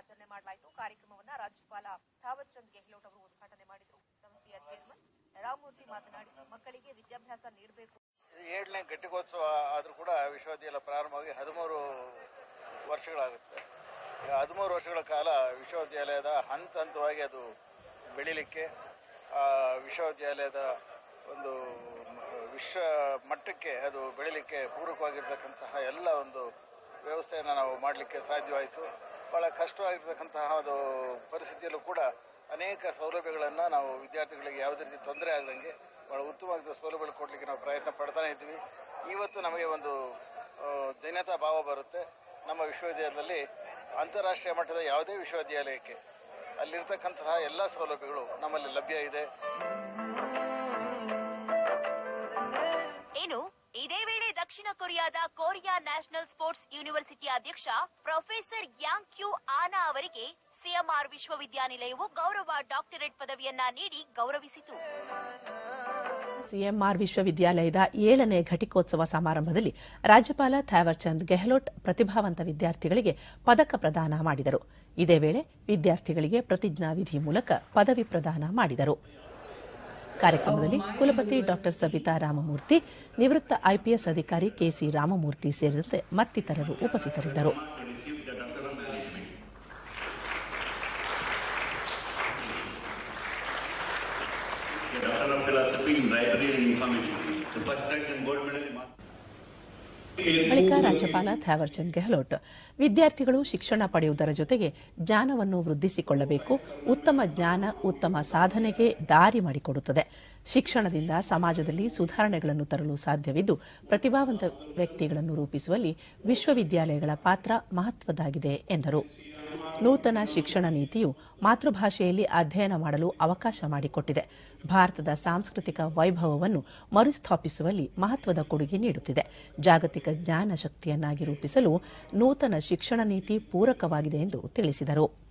ಆಚರಣೆ ಮಾಡಲಾಯಿತು. ಕಾರ್ಯಕ್ರಮವನ್ನು ರಾಜ್ಯಪಾಲ ಥಾವರ್ ಚಂದ್ ಗೆಹ್ಲೋಟ್ ಅವರು ಉದ್ಘಾಟನೆ ಮಾಡಿದರು. ಸಂಸ್ಥೆಯ ಚೇರ್ಮನ್ ರಾಮಮೂರ್ತಿ ಮಾತನಾಡಿ, ಮಕ್ಕಳಿಗೆ ವಿದ್ಯಾಭ್ಯಾಸ ನೀಡಬೇಕು. 7ನೇ ಘಟಿಕೋತ್ಸವ ಆದರೂ ಕೂಡ ವಿಶ್ವವಿದ್ಯಾಲಯ ಪ್ರಾರಂಭವಾಗಿ 13 ವರ್ಷಗಳಾಗುತ್ತೆ. 13 ವರ್ಷಗಳ ಕಾಲ ವಿಶ್ವವಿದ್ಯಾಲಯದ ಹಂತವಾಗಿ ಅದು ಬೆಳಿಲಿಕ್ಕೆ, ವಿಶ್ವವಿದ್ಯಾಲಯದ ಒಂದು ವಿಶ್ವ ಮಟ್ಟಕ್ಕೆ ಅದು ಬೆಳಿಲಿಕ್ಕೆ ಪೂರಕವಾಗಿರ್ತಕ್ಕಂತಹ ಎಲ್ಲ ಒಂದು ವ್ಯವಸ್ಥೆಯನ್ನು ನಾವು ಮಾಡಲಿಕ್ಕೆ ಸಾಧ್ಯವಾಯಿತು. ಭಾಳ ಕಷ್ಟವಾಗಿರ್ತಕ್ಕಂತಹ ಒಂದು ಪರಿಸ್ಥಿತಿಯಲ್ಲೂ ಕೂಡ ಅನೇಕ ಸೌಲಭ್ಯಗಳನ್ನು ನಾವು ವಿದ್ಯಾರ್ಥಿಗಳಿಗೆ ಯಾವುದೇ ರೀತಿ ತೊಂದರೆ ಆಗದಂಗೆ ಭಾಳ ಉತ್ತಮವಾದ ಸೌಲಭ್ಯಗಳು ಕೊಡಲಿಕ್ಕೆ ನಾವು ಪ್ರಯತ್ನ ಪಡ್ತಾನೆ ಇದ್ವಿ. ಇವತ್ತು ನಮಗೆ ಒಂದು ಧನ್ಯತಾ ಭಾವ ಬರುತ್ತೆ. ನಮ್ಮ ವಿಶ್ವವಿದ್ಯಾಲಯದಲ್ಲಿ ಅಂತಾರಾಷ್ಟ್ರೀಯ ಮಟ್ಟದ ಯಾವುದೇ ವಿಶ್ವವಿದ್ಯಾಲಯಕ್ಕೆ ಅಲ್ಲಿರ್ತಕ್ಕಂತಹ ಎಲ್ಲ ಸೌಲಭ್ಯಗಳು ನಮ್ಮಲ್ಲಿ ಲಭ್ಯ ಇದೆ. ಏನು ಇದೇ ವೇಳೆ ದಕ್ಷಿಣ ಕೊರಿಯಾದ ಕೊರಿಯಾ ನ್ಯಾಷನಲ್ ಸ್ಪೋರ್ಟ್ಸ್ ಯೂನಿವರ್ಸಿಟಿ ಅಧ್ಯಕ್ಷ ಪ್ರೊಫೆಸರ್ ಯಾಂಗ್ ಕ್ಯೂ ಆನಾ ಅವರಿಗೆ ಸಿಎಂಆರ್ ವಿಶ್ವವಿದ್ಯಾನಿಲಯವು ಗೌರವ ಡಾಕ್ಟರೇಟ್ ಪದವಿಯನ್ನ ನೀಡಿ ಗೌರವಿಸಿತು. ಸಿಎಂಆರ್ ವಿಶ್ವವಿದ್ಯಾಲಯದ 7ನೇ ಘಟಿಕೋತ್ಸವ ಸಮಾರಂಭದಲ್ಲಿ ರಾಜ್ಯಪಾಲ ಥಾವರ್ ಚಂದ್ ಗೆಹ್ಲೋಟ್ ಪ್ರತಿಭಾವಂತ ವಿದ್ಯಾರ್ಥಿಗಳಿಗೆ ಪದಕ ಪ್ರದಾನ ಮಾಡಿದರು. ಇದೇ ವೇಳೆ ವಿದ್ಯಾರ್ಥಿಗಳಿಗೆ ಪ್ರತಿಜ್ಞಾವಿಧಿ ಮೂಲಕ ಪದವಿ ಪ್ರದಾನ ಮಾಡಿದರು. ಕಾರ್ಯಕ್ರಮದಲ್ಲಿ ಕುಲಪತಿ ಡಾ ಸಬಿತಾ ರಾಮಮೂರ್ತಿ, ನಿವೃತ್ತ ಐಪಿಎಸ್ ಅಧಿಕಾರಿ ಕೆಸಿ ರಾಮಮೂರ್ತಿ ಸೇರಿದಂತೆ ಮತ್ತಿತರರು ಉಪಸ್ಥಿತರಿದ್ದರು. ಬಳಿಕ ರಾಜ್ಯಪಾಲ ಥಾವರ್ ಚಂದ್ ಗೆಹ್ಲೋಟ್ ವಿದ್ಯಾರ್ಥಿಗಳು ಶಿಕ್ಷಣ ಪಡೆಯುವುದರ ಜೊತೆಗೆ ಜ್ಞಾನವನ್ನು ವೃದ್ಧಿಸಿಕೊಳ್ಳಬೇಕು. ಉತ್ತಮ ಜ್ಞಾನ ಉತ್ತಮ ಸಾಧನೆಗೆ ದಾರಿ ಮಾಡಿಕೊಡುತ್ತದೆ. ಶಿಕ್ಷಣದಿಂದ ಸಮಾಜದಲ್ಲಿ ಸುಧಾರಣೆಗಳನ್ನು ತರಲು ಸಾಧ್ಯವಿದ್ದು, ಪ್ರತಿಭಾವಂತ ವ್ಯಕ್ತಿಗಳನ್ನು ರೂಪಿಸುವಲ್ಲಿ ವಿಶ್ವವಿದ್ಯಾಲಯಗಳ ಪಾತ್ರ ಮಹತ್ವದ್ದಾಗಿದೆ ಎಂದರು. ನೂತನ ಶಿಕ್ಷಣ ನೀತಿಯು ಮಾತೃಭಾಷೆಯಲ್ಲಿ ಅಧ್ಯಯನ ಮಾಡಲು ಅವಕಾಶ ಮಾಡಿಕೊಟ್ಟಿದೆ. ಭಾರತದ ಸಾಂಸ್ಕೃತಿಕ ವೈಭವವನ್ನು ಮರುಸ್ಥಾಪಿಸುವಲ್ಲಿ ಮಹತ್ವದ ಕೊಡುಗೆ ನೀಡುತ್ತಿದೆ. ಜಾಗತಿಕ ಜ್ಞಾನ ಶಕ್ತಿಯನ್ನಾಗಿ ರೂಪಿಸಲು ನೂತನ ಶಿಕ್ಷಣ ನೀತಿ ಪೂರಕವಾಗಿದೆ ಎಂದು ತಿಳಿಸಿದರು.